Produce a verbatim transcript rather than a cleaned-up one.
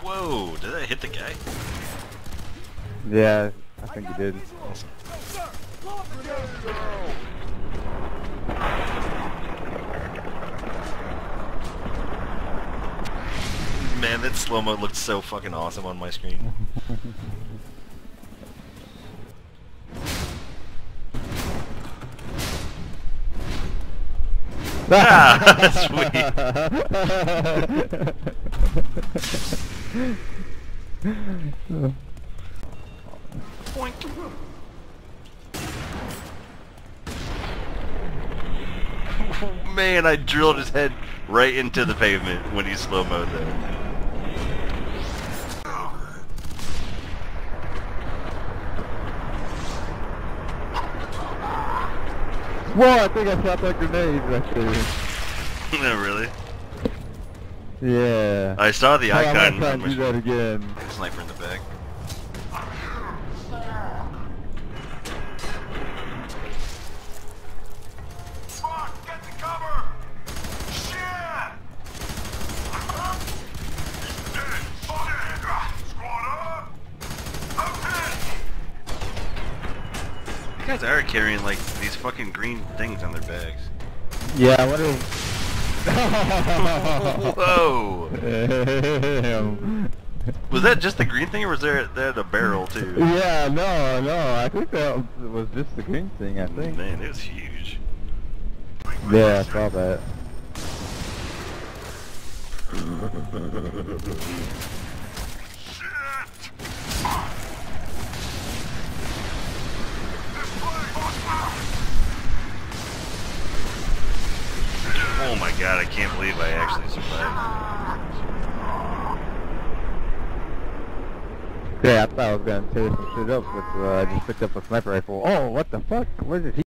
Whoa, did that hit the guy? Yeah, I think you did. Awesome. Man, that slow-mo looked so fucking awesome on my screen. Ah, sweet. Man, I drilled his head right into the pavement when he slow-moed there. Whoa, I think I shot that grenade actually. No, really? Yeah. I saw the Oh, I'm icon. gonna try and do that again. Sniper in the back. Fuck, get to cover! Shit! He's dead! Fuck! Squad up! I'm dead! You guys are carrying like these fucking green things on their bags. Yeah, I wonder if... Whoa! Damn. Was that just the green thing, or was there there the barrel too? Yeah, no, no, I think that was just the green thing, I think. Man, it was huge. Yeah, I saw that. Oh my god, I can't believe I actually survived. Yeah, I thought I was gonna tear some shit up, but uh, I just picked up a sniper rifle. Oh, what the fuck? Where did he?